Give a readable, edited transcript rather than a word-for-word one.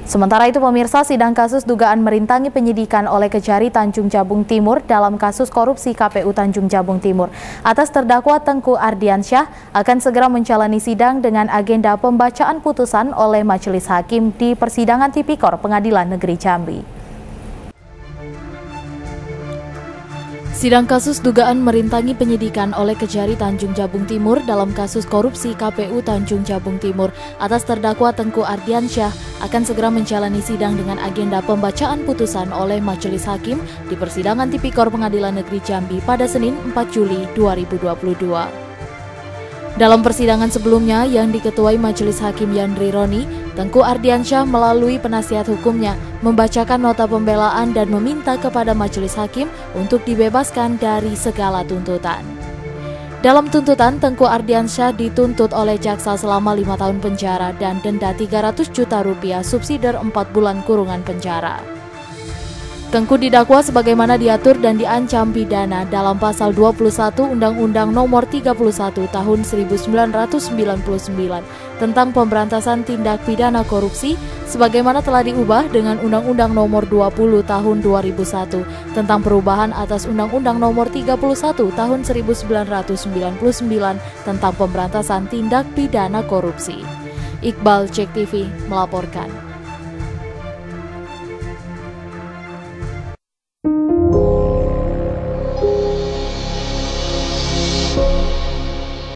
Sementara itu pemirsa, sidang kasus dugaan merintangi penyidikan oleh Kejari Tanjung Jabung Timur dalam kasus korupsi KPU Tanjung Jabung Timur atas terdakwa Tengku Ardiansyah akan segera menjalani sidang dengan agenda pembacaan putusan oleh Majelis Hakim di Persidangan Tipikor Pengadilan Negeri Jambi. Sidang kasus dugaan merintangi penyidikan oleh Kejari Tanjung Jabung Timur dalam kasus korupsi KPU Tanjung Jabung Timur atas terdakwa Tengku Ardiansyah akan segera menjalani sidang dengan agenda pembacaan putusan oleh Majelis Hakim di Persidangan Tipikor Pengadilan Negeri Jambi pada Senin 4 Juli 2022. Dalam persidangan sebelumnya yang diketuai Majelis Hakim Yandri Roni, Tengku Ardiansyah melalui penasihat hukumnya membacakan nota pembelaan dan meminta kepada Majelis Hakim untuk dibebaskan dari segala tuntutan. Dalam tuntutan, Tengku Ardiansyah dituntut oleh jaksa selama 5 tahun penjara dan denda 300 juta rupiah subsidiar 4 bulan kurungan penjara. Tengku didakwa sebagaimana diatur dan diancam pidana dalam pasal 21 Undang-Undang Nomor 31 Tahun 1999 tentang pemberantasan tindak pidana korupsi sebagaimana telah diubah dengan Undang-Undang Nomor 20 Tahun 2001 tentang perubahan atas Undang-Undang Nomor 31 Tahun 1999 tentang pemberantasan tindak pidana korupsi. Iqbal Cek TV melaporkan.